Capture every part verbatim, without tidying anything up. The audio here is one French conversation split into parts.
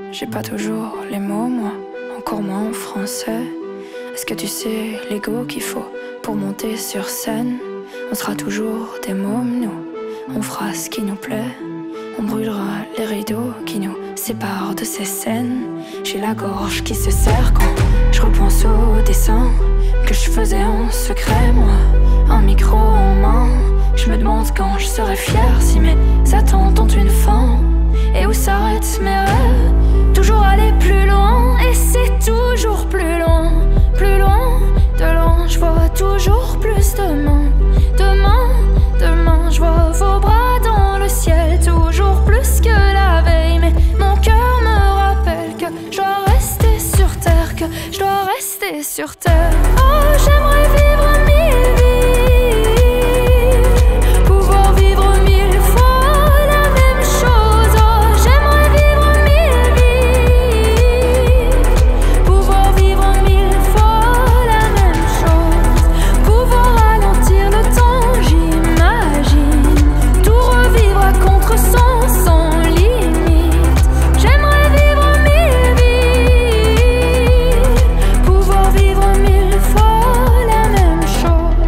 J'ai pas toujours les mots, moi, encore moins en français. Est-ce que tu sais l'ego qu'il faut pour monter sur scène? On sera toujours des mômes, nous, on fera ce qui nous plaît. On brûlera les rideaux qui nous séparent de ces scènes. J'ai la gorge qui se serre quand je repense au dessin que je faisais en secret, moi, un micro en main. Je me demande quand je serai fière, si mes attentes ont une fin. Et où s'arrêtent mes rêves? Toujours aller plus loin, et c'est toujours plus loin, plus loin, de loin. Je vois toujours plus demain, demain, demain. Je vois vos bras dans le ciel, toujours plus que la veille. Mais mon cœur me rappelle que je dois rester sur terre, que je dois rester sur terre. Oh, j'aimerais vivre mille vies, pouvoir vivre mille fois la même chose. Oh, j'aimerais vivre mille vies, pouvoir vivre mille fois la même chose. Pouvoir ralentir le temps, j'imagine, tout revivre à contre-sens, sans limite. J'aimerais vivre mille vies, pouvoir vivre mille fois la même chose.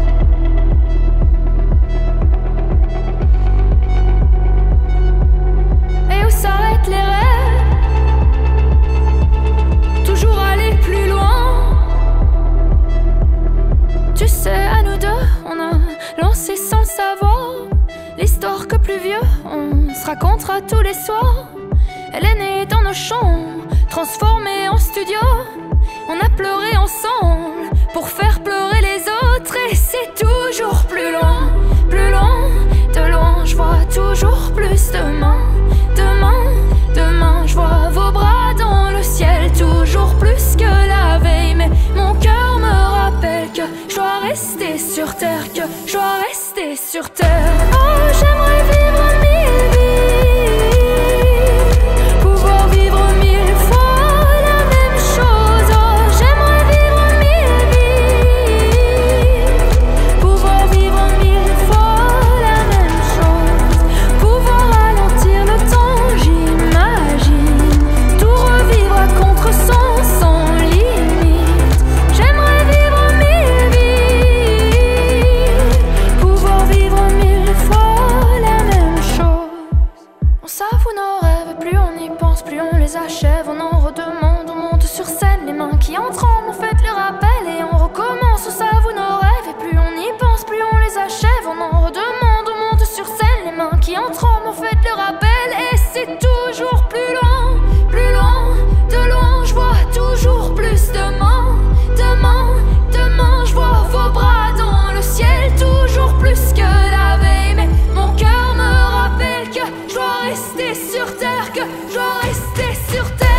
Et où s'arrêtent les rêves? Toujours aller plus loin. Tu sais, à nous deux, on a lancé sans savoir l'histoire que plus vieux on se racontera tous les soirs. Elle est née dans nos chambres, transformée en studio. On a pleuré ensemble pour faire pleurer les autres. Et c'est toujours plus loin, plus loin, de loin. Je vois toujours plus demain, demain, demain. Je vois vos bras dans le ciel, toujours plus que la veille. Mais mon cœur me rappelle que je dois rester sur terre, que je dois rester sur terre. Oh, j'aimerais vivre mille vies, pouvoir vivre mille fois la même chose. Oh, j'aimerais vivre mille vies, pouvoir vivre mille fois la même chose. Pouvoir ralentir le temps, j'imagine, tout revivre à contre-sens, sans limite. J'aimerais vivre mille vies, pouvoir vivre mille fois la même chose. On s'avoue nos rêves, plus on y pense, plus on les achève. On en redemande, on monte sur scène, les mains qui en tremblent, on fait le rappel et on recommence. On s'avoue nos rêves, et plus on y pense, plus on les achève. On en redemande, on monte sur scène, les mains qui en tremblent, on fait le rappel. Et c'est toujours plus loin, plus loin, de loin. Je vois toujours plus demain, demain, demain. Je vois vos bras dans le ciel, toujours plus que la veille. Mais mon cœur me rappelle que je dois rester sur terre, que je dois rester sur terre.